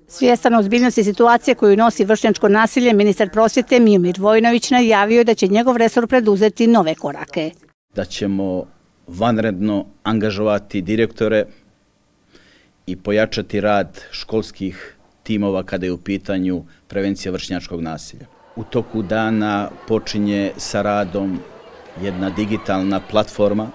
Svjestan ozbiljnosti situacije koju nosi vršnjačko nasilje, ministar prosvjete Miomir Vojinović najavio da će njegov resor preduzeti nove korake. Da ćemo vanredno angažovati direktore i pojačati rad školskih timova kada je u pitanju prevencija vršnjačkog nasilja. U toku dana počinje sa radom jedna digitalna platforma,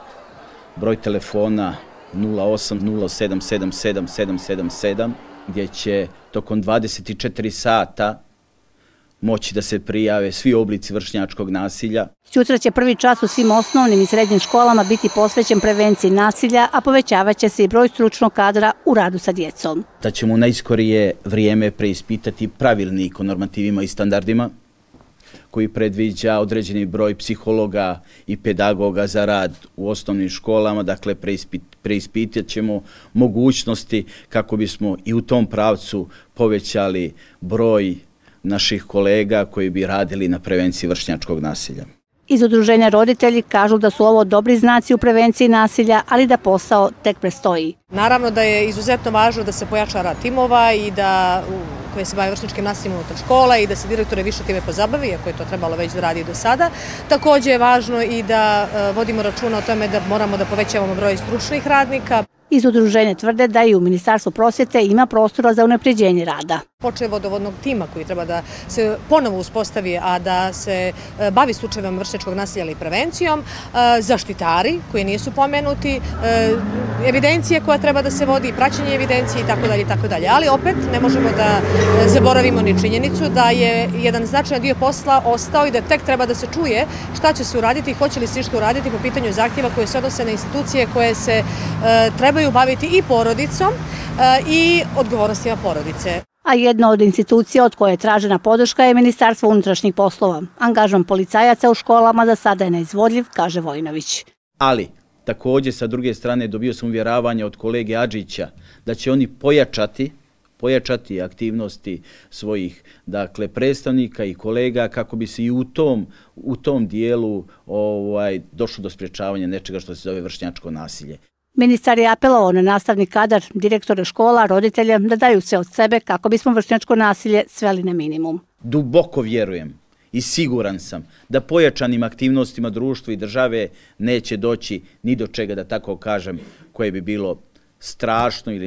broj telefona 08 0777 777, gdje će tokom 24 sata moći da se prijave svi oblici vršnjačkog nasilja. Sutra će prvi čas u svim osnovnim i srednjim školama biti posvećen prevenciji nasilja, a povećavaće se i broj stručnog kadra u radu sa djecom. Da ćemo u najskorije vrijeme preispitati pravilnik o normativima i standardima koji predviđa određeni broj psihologa i pedagoga za rad u osnovnim školama. Dakle, preispitat ćemo mogućnosti kako bismo i u tom pravcu povećali broj naših kolega koji bi radili na prevenciji vršnjačkog nasilja. Iz udruženja roditelji kažu da su ovo dobri znaci u prevenciji nasilja, ali da posao tek predstoji. Naravno da je izuzetno važno da se pojača rad timova i da koje se bave vršnjačkim nasiljem unutar škola i da se direktore više time pozabavi, iako je to trebalo već da radi do sada. Također je važno i da vodimo računa o tome da moramo da povećavamo broj stručnih radnika. Iz udruženja tvrde da i u Ministarstvu prosvjete ima prostora za unapređenje rada. Počev od ovodnog tima koji treba da se ponovo uspostavi, a da se bavi slučajevima vršnjačkog nasilja i prevencijom, zaštitari koji nisu pomenuti, evidencije koja treba da se vodi, praćenje evidencije itd. Ali opet ne možemo da zaboravimo ni činjenicu da je jedan značajan dio posla ostao i da tek treba da se čuje šta će se uraditi i hoće li se što uraditi po pitanju zahtjeva koje se odnose na institucije koje se trebaju baviti i porodicom i odgovornostima porodice. A jedna od institucija od koje je tražena podrška je Ministarstvo unutrašnjih poslova. Angažman policajaca u školama za sada je neizvodljiv, kaže Vojinović. Ali također sa druge strane dobio sam uvjeravanje od kolege Adžića da će oni pojačati aktivnosti svojih predstavnika i kolega kako bi se i u tom dijelu došlo do sprječavanja nečega što se zove vršnjačko nasilje. Ministar je apelovao na nastavni kadar, direktore škola, roditelje da daju sve od sebe kako bismo vršnjačko nasilje sveli na minimum. Duboko vjerujem i siguran sam da pojačanim aktivnostima društva i države neće doći ni do čega, da tako kažem, koje bi bilo strašno ili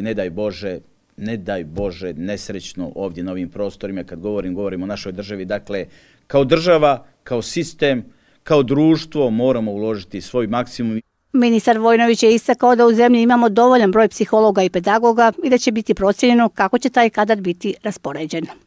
ne daj Bože nesrećno ovdje na ovim prostorima. Kad govorim o našoj državi, dakle, kao država, kao sistem, kao društvo moramo uložiti svoj maksimum. Ministar Vojinović je istakao da u zemlji imamo dovoljan broj psihologa i pedagoga i da će biti procijenjeno kako će taj kadar biti raspoređen.